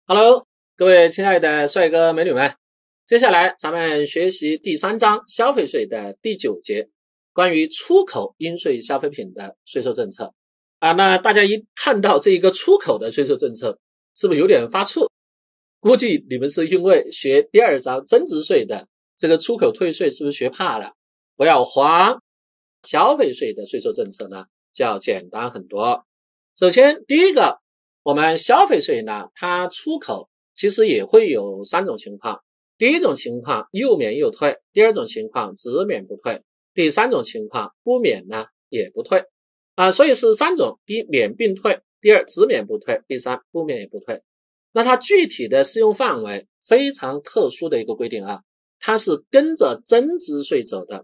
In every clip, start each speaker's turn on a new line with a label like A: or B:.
A: Hello，各位亲爱的帅哥美女们，接下来咱们学习第3章消费税的第9节，关于出口应税消费品的税收政策啊。那大家一看到这一个出口的税收政策，是不是有点发怵？估计你们是因为学第2章增值税的这个出口退税是不是学怕了？不要慌，消费税的税收政策呢就要简单很多。首先第一个，我们消费税呢，它出口其实也会有3种情况。第一种情况又免又退，第二种情况只免不退，第3种情况不免呢也不退所以是3种，第一免并退，第二只免不退，第3不免也不退。那它具体的适用范围非常特殊的一个规定啊，它是跟着增值税走的，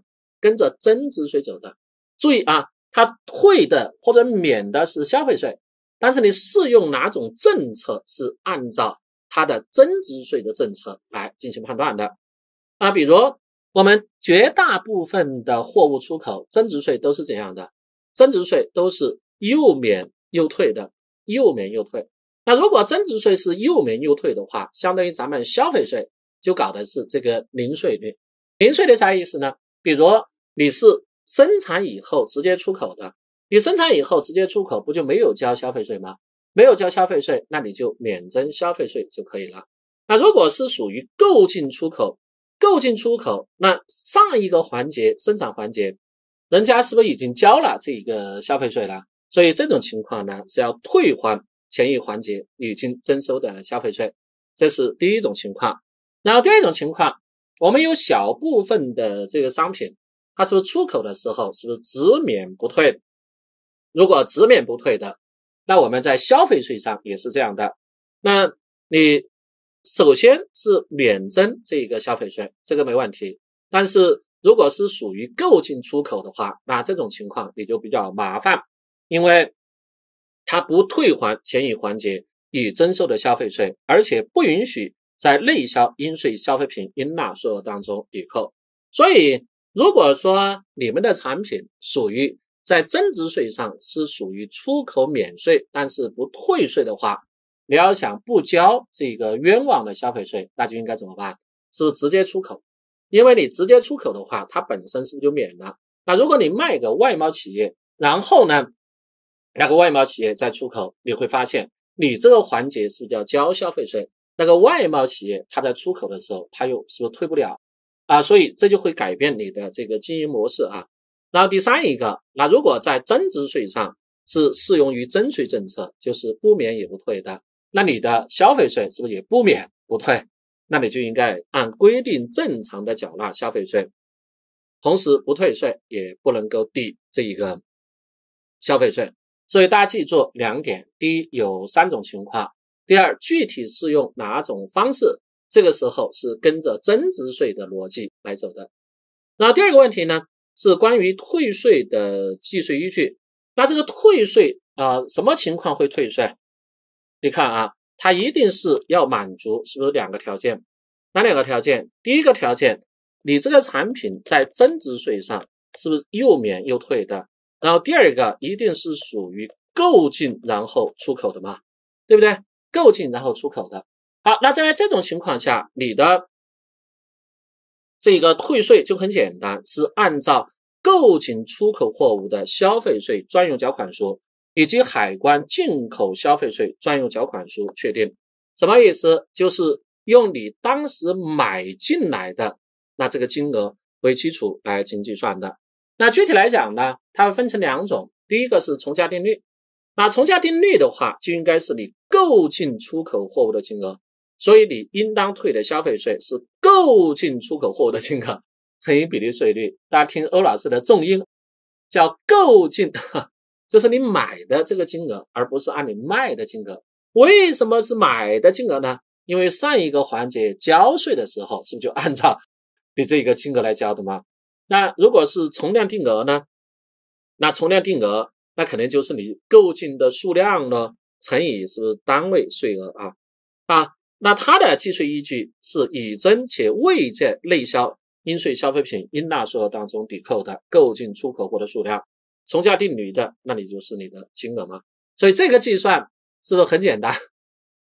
A: 注意啊，它退的或者免的是消费税，但是你适用哪种政策是按照它的增值税的政策来进行判断的比如我们绝大部分的货物出口增值税都是怎样的？增值税都是又免又退的，那如果增值税是又免又退的话，相当于咱们消费税就搞的是这个零税率。零税率啥意思呢？比如你是生产以后直接出口的，你生产以后直接出口不就没有交消费税吗？没有交消费税，那你就免征消费税就可以了。那如果是属于购进出口，那上一个环节生产环节人家是不是已经交了这个消费税了？所以这种情况呢是要退还前一环节已经征收的消费税，这是第一种情况。然后第二种情况，我们有小部分的这个商品，它是不是出口的时候是不是只免不退？如果只免不退的，那我们在消费税上也是这样的。那你首先是免征这个消费税，这个没问题。但是如果是属于购进出口的话，那这种情况也就比较麻烦，因为它不退还前一环节已征收的消费税，而且不允许在内销应税消费品应纳税额当中抵扣。所以如果说你们的产品属于在增值税上是属于出口免税但是不退税的话，你要想不交这个冤枉的消费税，那就应该怎么办？是直接出口。因为你直接出口的话，它本身是不是就免了？那如果你卖给外贸企业，然后呢那个外贸企业再出口，你会发现你这个环节是不是要交消费税？那个外贸企业它在出口的时候，它又是不是退不了所以这就会改变你的这个经营模式然后第3一个，那如果在增值税上是适用于增税政策，就是不免也不退的，那你的消费税是不是也不免不退？那你就应该按规定正常的缴纳消费税，同时不退税也不能够抵这一个消费税。所以大家记住2点，第一有3种情况，第二具体适用哪种方式，这个时候是跟着增值税的逻辑来走的。那第二个问题呢，是关于退税的计税依据。那这个退税什么情况会退税？你看它一定是要满足是不是2个条件？哪2个条件？第一个条件，你这个产品在增值税上是不是又免又退的？然后第二个一定是属于购进然后出口的嘛，对不对？购进然后出口的。好，那在这种情况下，你的这个退税就很简单，是按照购进出口货物的消费税专用缴款书以及海关进口消费税专用缴款书确定。什么意思？就是用你当时买进来的那这个金额为基础来进行计算的。那具体来讲呢，它会分成2种，第一个是从价定率。那从价定率的话，就应该是你购进出口货物的金额，所以你应当退的消费税是购进出口货物的金额乘以比例税率。大家听欧老师的重音，叫购进，就是你买的这个金额，而不是按你卖的金额。为什么是买的金额呢？因为上一个环节交税的时候，是不是就按照你这个金额来交的吗？那如果是从量定额呢？那从量定额，那肯定就是你购进的数量呢乘以是不是单位税额那它的计税依据是已征且未在内销应税消费品应纳税额当中抵扣的购进出口货的数量，从价定率的，那你就是你的金额嘛。所以这个计算是不是很简单？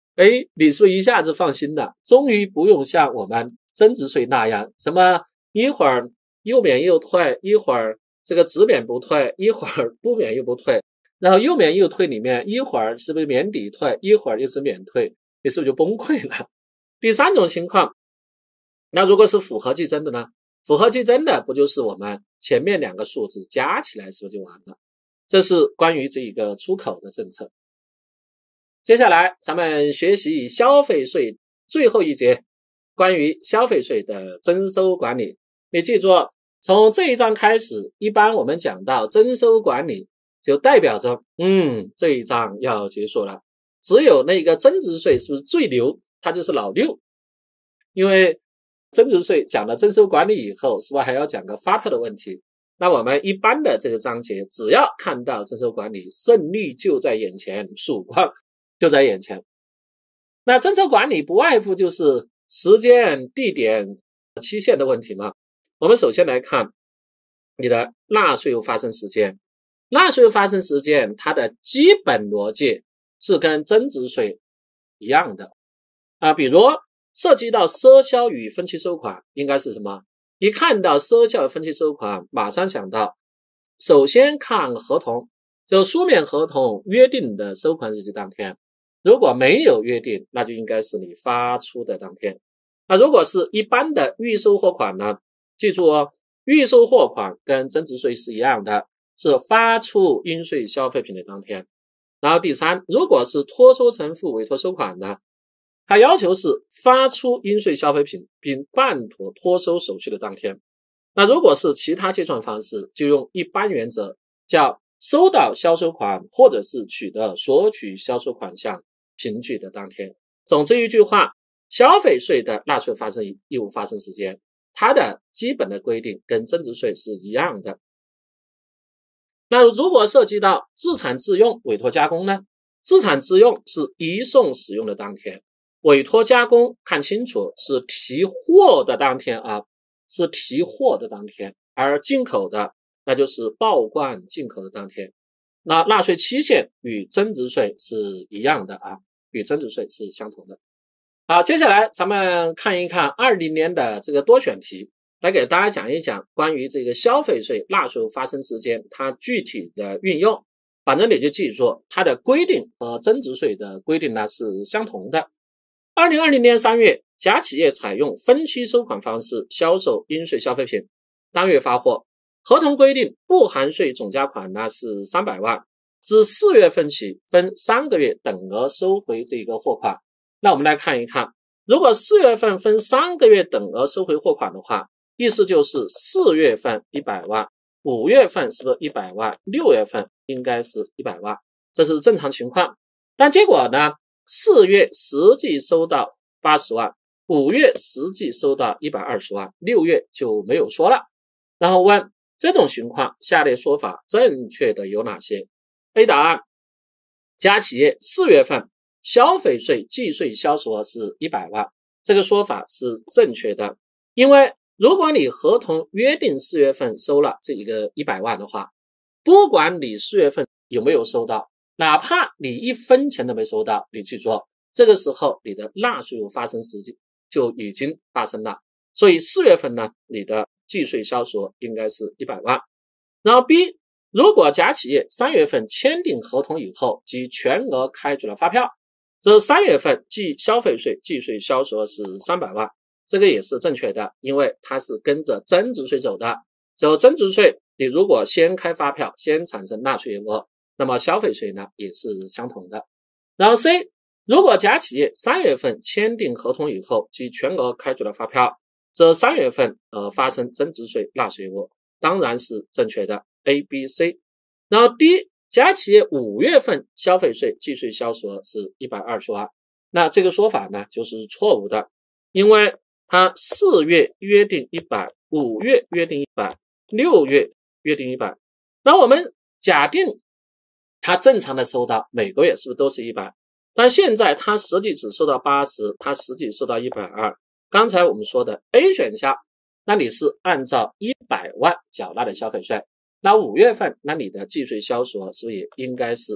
A: 你是不是一下子放心了？终于不用像我们增值税那样，什么一会儿又免又退，一会儿这个只免不退，一会儿不免又不退，然后又免又退里面一会儿是不是免抵退，一会儿又是免退，你是不是就崩溃了？第三种情况，那如果是复合计征的呢？复合计征的不就是我们前面两个数字加起来是不是就完了？这是关于这一个出口的政策。接下来咱们学习消费税最后一节，关于消费税的征收管理。你记住，从这一章开始，一般我们讲到征收管理，就代表着这一章要结束了。只有那个增值税是不是最牛，它就是老六。因为增值税讲了征收管理以后，是不是还要讲个发票的问题？那我们一般的这个章节，只要看到征收管理，胜利就在眼前，曙光就在眼前。那征收管理不外乎就是时间、地点、期限的问题嘛。我们首先来看你的纳税后发生时间。纳税后发生时间，它的基本逻辑是跟增值税一样的比如涉及到赊销与分期收款，应该是什么？一看到赊销与分期收款，马上想到首先看合同，就书面合同约定的收款日期当天，如果没有约定，那就应该是你发出的当天。那如果是一般的预收货款呢，记住预收货款跟增值税是一样的，是发出应税消费品的当天。然后第三，如果是托收承付委托收款呢，它要求是发出应税消费品并办妥托收手续的当天。那如果是其他结算方式，就用一般原则，叫收到销售款或者是取得索取销售款项凭据的当天。总之一句话，消费税的纳税发生义务发生时间，它的基本的规定跟增值税是一样的。那如果涉及到自产自用委托加工呢？自产自用是移送使用的当天，委托加工看清楚是提货的当天是提货的当天，而进口的那就是报关进口的当天。那纳税期限与增值税是一样的与增值税是相同的。好，接下来咱们看一看20年的这个多选题，来给大家讲一讲关于这个消费税纳税后发生时间它具体的运用。反正你就记住，它的规定和增值税的规定呢是相同的。2020年3月，甲企业采用分期收款方式销售应税消费品，当月发货，合同规定不含税总价款呢是300万，自4月份起分3个月等额收回这个货款。那我们来看一看，如果4月份分3个月等额收回货款的话，意思就是4月份100万，5月份是不是100万，6月份应该是100万，这是正常情况。但结果呢，4月实际收到80万，5月实际收到120万，6月就没有说了。然后问这种情况下列说法正确的有哪些？ A 答案，甲企业4月份消费税计税销售额是100万，这个说法是正确的。因为如果你合同约定4月份收了这一个100万的话，不管你4月份有没有收到，哪怕你1分钱都没收到，你去做，这个时候你的纳税后发生时机就已经发生了。所以4月份呢，你的计税销售额应该是100万。然后 B， 如果甲企业3月份签订合同以后即全额开具了发票，这3月份计消费税计税销售额是300万，这个也是正确的，因为它是跟着增值税走的。走增值税，你如果先开发票，先产生纳税额，那么消费税呢也是相同的。然后 C， 如果甲企业3月份签订合同以后即全额开具了发票，这3月份发生增值税纳税额，当然是正确的 A、B、C。 然后 D， 甲企业5月份消费税计税销售额是120万，那这个说法呢就是错误的，因为它4月约定100， 5月约定100， 6月约定100。那我们假定它正常的收到每个月是不是都是100，但现在它实际只收到80，它实际收到120。刚才我们说的 A 选项，那你是按照100万缴纳的消费税，那5月份那你的计税销售额是不是也应该是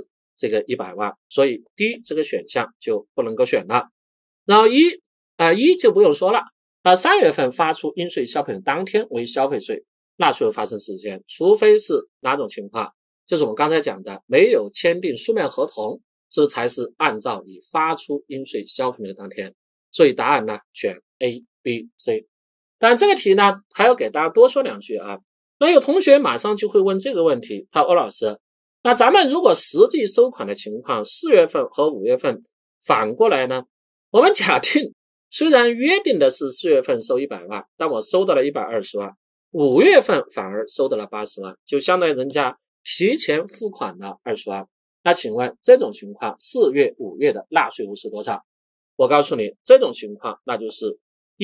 A: 这个100万，所以 D 这个选项就不能够选了。然后一就不用说了，3月份发出应税消费的当天为消费税纳税发生时间，除非是哪种情况，就是我们刚才讲的没有签订书面合同，这才是按照你发出应税消费的当天。所以答案呢选 A、B、C。当然这个题呢还要给大家多说两句啊。那有同学马上就会问这个问题，他说欧老师，那咱们如果实际收款的情况4月份和5月份反过来呢？我们假定虽然约定的是4月份收100万，但我收到了120万，5月份反而收到了80万，就相当于人家提前付款了20万。那请问这种情况4月、5月的纳税额是多少？我告诉你，这种情况那就是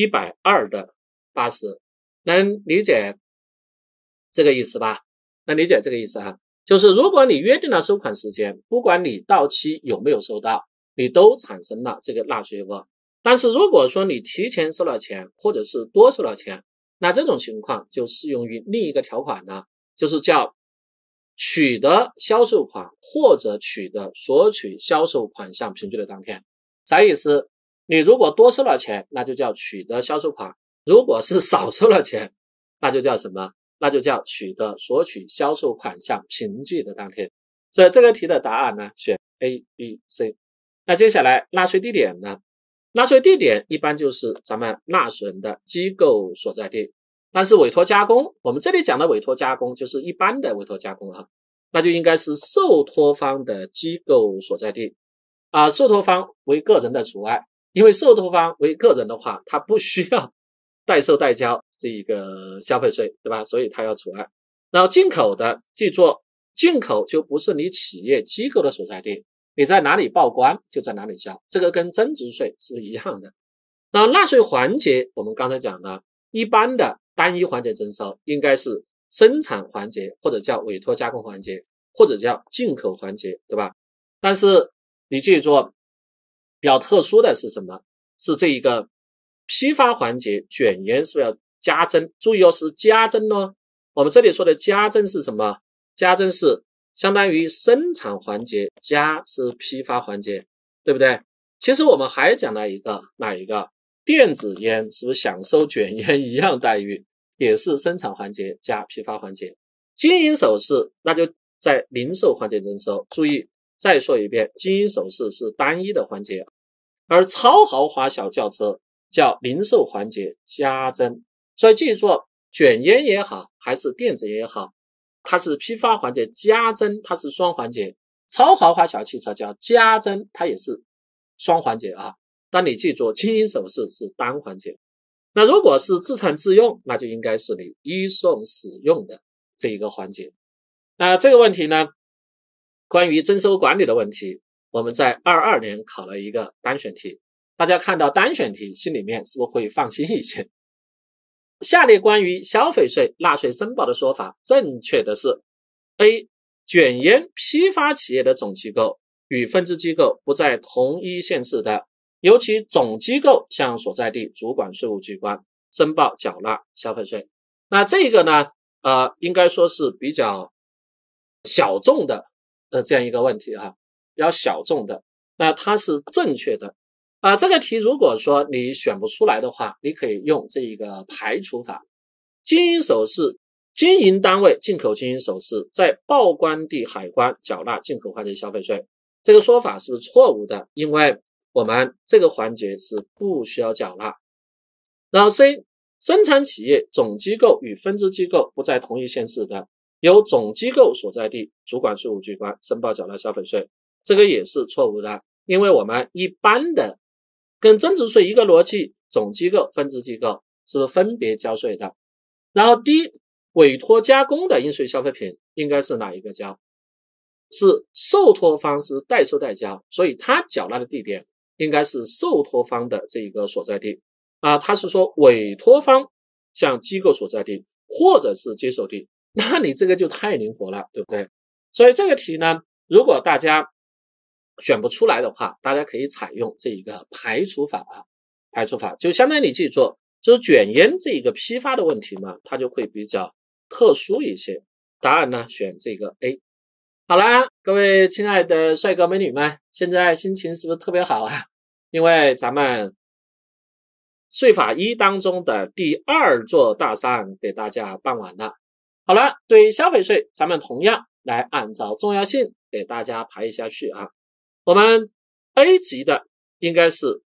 A: 120的80，能理解这个意思吧？能理解这个意思啊？就是如果你约定了收款时间，不管你到期有没有收到，你都产生了这个纳税额。但是如果说你提前收了钱，或者是多收了钱，那这种情况就适用于另一个条款呢，就是叫取得销售款或者取得索取销售款项凭据的当天。啥意思？你如果多收了钱，那就叫取得销售款；如果是少收了钱，那就叫什么？那就叫取得索取销售款项凭据的当天。所以这个题的答案呢，选 A、B、C。那接下来纳税地点呢？纳税地点一般就是咱们纳税人的机构所在地。但是委托加工，我们这里讲的委托加工就是一般的委托加工啊，那就应该是受托方的机构所在地啊，受托方为个人的除外，因为受托方为个人的话，他不需要代收代交这个消费税，对吧？所以他要除外。然后进口的，记住，进口就不是你企业机构的所在地，你在哪里报关就在哪里交，这个跟增值税是一样的。那纳税环节，我们刚才讲的，一般的单一环节征收应该是生产环节，或者叫委托加工环节，或者叫进口环节，对吧？但是你记住，比较特殊的是什么？是这一个批发环节卷烟是要加征，注意哦，是加征哦。我们这里说的加征是什么？加征是相当于生产环节加是批发环节，对不对？其实我们还讲了一个哪一个？电子烟是不是享受卷烟一样待遇，也是生产环节加批发环节。金银首饰那就在零售环节征收，注意再说一遍，金银首饰是单一的环节，而超豪华小轿车叫零售环节加征。所以记住，卷烟也好还是电子烟也好，它是批发环节加征，它是双环节。超豪华小汽车叫加征，它也是双环节啊。但你记住，金银首饰是单环节。那如果是自产自用，那就应该是你依送使用的这一个环节。那这个问题呢，关于征收管理的问题，我们在22年考了一个单选题，大家看到单选题心里面是不是会放心一些？下列关于消费税纳税申报的说法正确的是 A. 卷烟批发企业的总机构与分支机构不在同一县市的，由其总机构向所在地主管税务机关申报缴纳消费税。那这个呢应该说是比较小众的这样一个问题啊，比较小众的，那它是正确的这个题如果说你选不出来的话，你可以用这一个排除法。金银首饰经营单位进口金银首饰在报关地海关缴纳进口环节消费税，这个说法是不是错误的？因为我们这个环节是不需要缴纳。然后 C. 生产企业总机构与分支机构不在同一县市的，由总机构所在地主管税务机关申报缴纳消费税，这个也是错误的。因为我们一般的跟增值税一个逻辑，总机构分支机构是分别交税的。然后 D. 委托加工的应税消费品应该是哪一个交？是受托方是代收代交，所以他缴纳的地点应该是受托方的这一个所在地他是说委托方向机构所在地或者是接受地，那你这个就太灵活了，对不对？所以这个题呢，如果大家选不出来的话，大家可以采用这一个排除法排除法就相当于你记住，就是卷烟这一个批发的问题嘛，它就会比较特殊一些。答案呢选这个 A。 好啦，各位亲爱的帅哥美女们，现在心情是不是特别好啊？因为咱们税法一当中的第2座大山给大家办完了。好了，对于消费税，咱们同样来按照重要性给大家排一下序啊。我们 A 级的应该是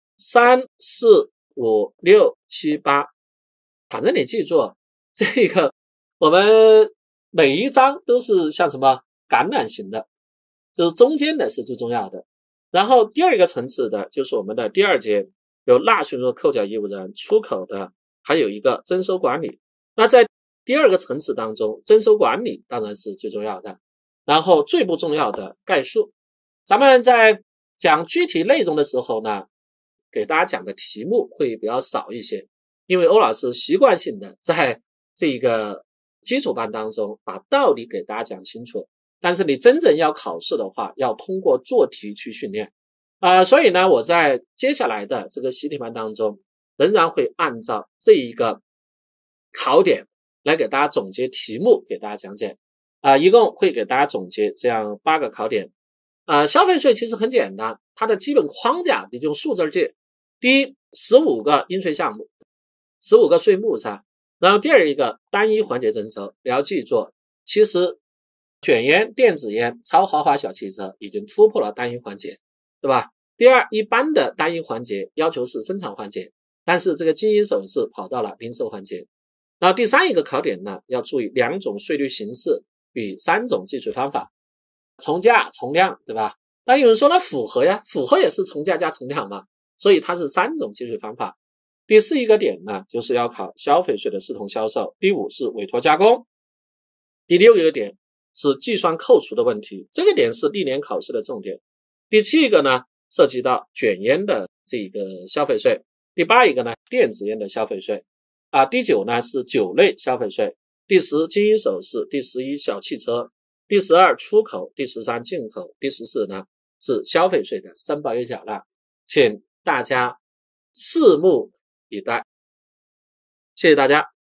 A: 3、4、5、6、7、8，反正你记住这个，我们每一章都是像什么橄榄型的，就是中间的是最重要的。然后第二个层次的就是我们的第2节，有纳税人、扣缴义务人、出口的，还有一个征收管理。那在第2个层次当中，征收管理当然是最重要的，然后最不重要的概述。咱们在讲具体内容的时候呢，给大家讲的题目会比较少一些，因为欧老师习惯性的在这个基础班当中把道理给大家讲清楚，但是你真正要考试的话，要通过做题去训练所以呢，我在接下来的这个习题班当中，仍然会按照这一个考点来给大家总结题目，给大家讲解一共会给大家总结这样8个考点消费税其实很简单，它的基本框架你就用数字记。第一，15个应税项目，15个税目是吧？然后第二一个单一环节征收，你要记住，其实卷烟、电子烟、超豪华小汽车已经突破了单一环节，对吧？第二，一般的单一环节要求是生产环节，但是这个金银首饰跑到了零售环节。然后第3一个考点呢，要注意2种税率形式与3种计税方法，从价从量，对吧？那有人说那符合呀，符合也是从价加从量嘛，所以它是3种计税方法。第4一个点呢，就是要考消费税的视同销售。第5是委托加工。第6一个点是计算扣除的问题，这个点是历年考试的重点。第7一个呢，涉及到卷烟的这个消费税。第8一个呢，电子烟的消费税第9呢是酒类消费税。第10金银首饰。第11小汽车。第12出口。第13进口。第14呢是消费税的申报与缴纳，请大家拭目以待。谢谢大家。